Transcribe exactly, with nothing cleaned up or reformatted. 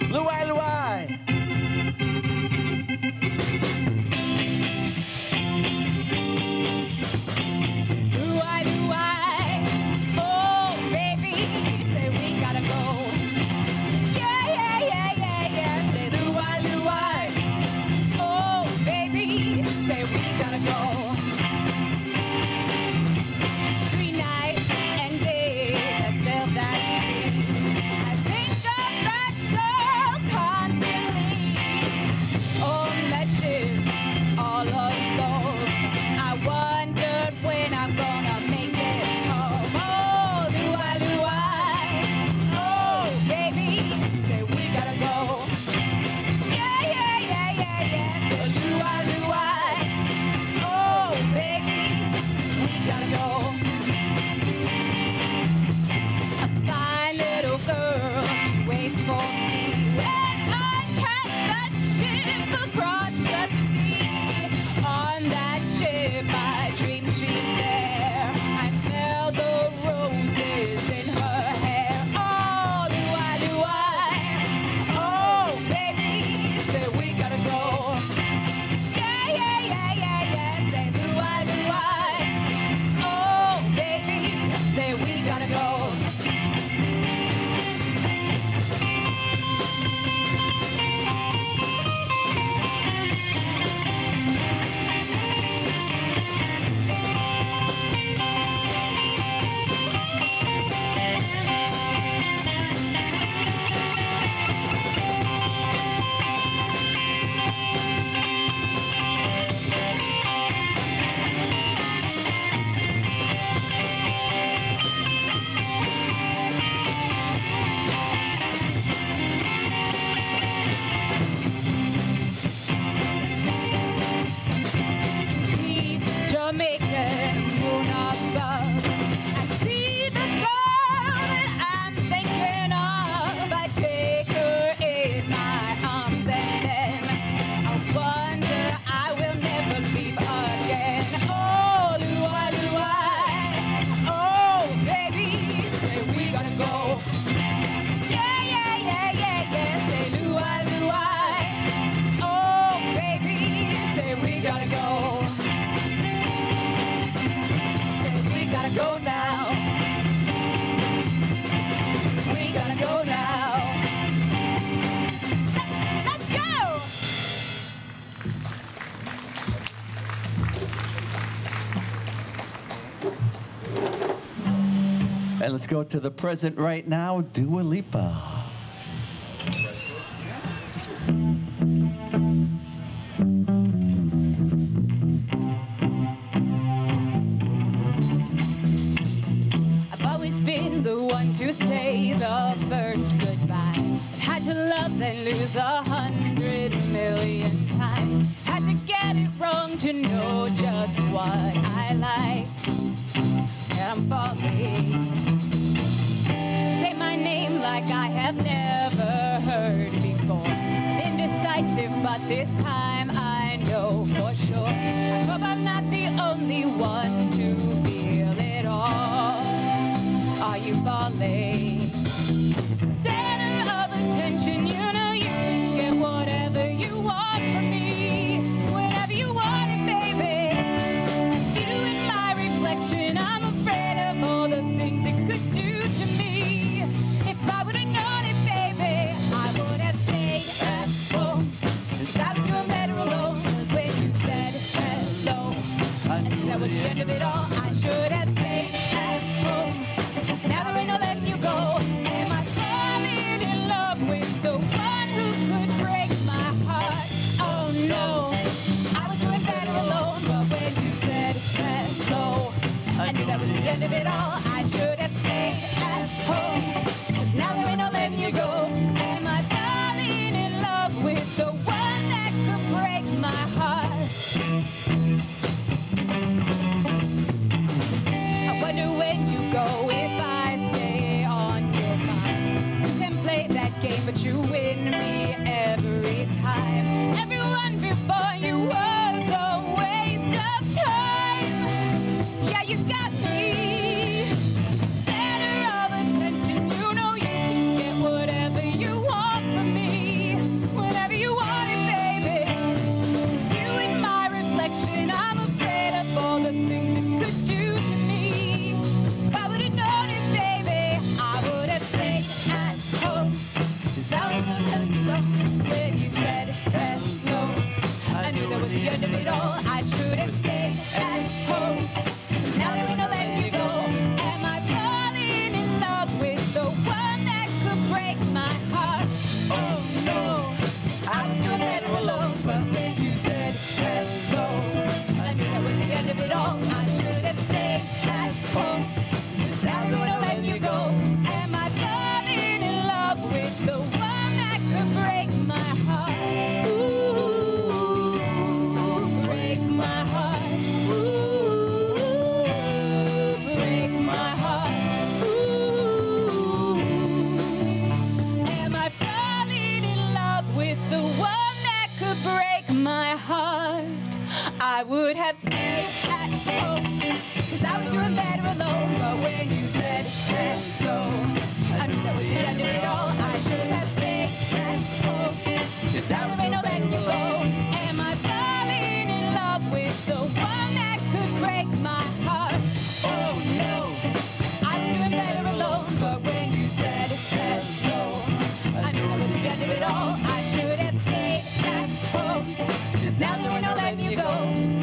Louie Louie. Louie Louie. Oh, baby, say we gotta go. Yeah, yeah, yeah, yeah, yeah. Say Louie Louie. Oh, baby, say we gotta go. Three nights and days that felt that city. I think of that girl constantly. On that ship, all alone. I wondered when I'm gonna make it home. Oh, Louie Louie. Oh, baby, say we gotta go. Yeah, yeah, yeah, yeah, yeah. So Louie Louie. Oh, baby, we gotta go. A fine little girl waits for me when I catch that ship across the sea. On that ship, I dream she's there. I smell the roses in her hair. Oh, Louie Louie. Oh, baby, say we gotta go. Yeah, yeah, yeah, yeah, yeah. Say Louie Louie. Oh, baby, say we gotta go. See Jamaican moon above. I see the girl that I'm thinking of. I take her in my arms and then I wonder I will never leave again. Oh, Louie Louie. Oh, baby, say we gotta go. Yeah, yeah, yeah, yeah, yeah. Say Louie Louie. Oh, baby, say we gotta go. Say we gotta go now. We gotta go now. Let's go. And let's go to the present right now, Dua Lipa. I've always been the one to say the first goodbye. I've had to love and lose a hundred million times. Had to get it wrong to know just what I like. And I'm falling. Say my name like I have never heard before. Indecisive, but this time I know for sure. I hope I'm not the only one to feel it all. Are you falling? Center of attention, you know you can get whatever you want from me. Whenever you want it, baby. You in my reflection, I'm afraid of all the things it could do to me. If I would've known it, baby, I would have stayed at home. Cause I was doing better alone. Cause when you said hello, I knew that was the end of it all. I should have stayed at home. Now there ain't no letting you go. Am I falling in love with the one who could break my heart? Oh no, I was doing better alone. But when you said hello, I knew that was the end of it all. I should have stayed at home. Cause now there ain't no letting you go. Am I falling in love with the one that could break my heart? I wonder when you go if I stay on your mind. You can play that game, but you win me every time. Everyone before you was a waste of time. Yeah, you got me. Center of attention, you know you can get whatever you want from me. it all, I should have stayed at home. Now that I'm letting you go, am I falling in love with the one that could break my heart? Oh no, I was doing better alone, but when you said hello, I knew that was the end of it all. I should have stayed at home. Now that I'm letting you go, am I falling in love with the one that could break my heart? Ooh, break my heart. Ooh, break my heart. Ooh, am I falling in love with the one that could break my heart? I would have stayed at home, cause I was doing better alone. But when you said hello, I knew that was the end of it all. I should have stayed at home, cause now there ain't no letting you go. Am I falling in love with the one that could break my heart? Oh no, I was doing better alone. But when you said hello, I knew that was the end of it all. I should have stayed at home, cause now there ain't no letting you go.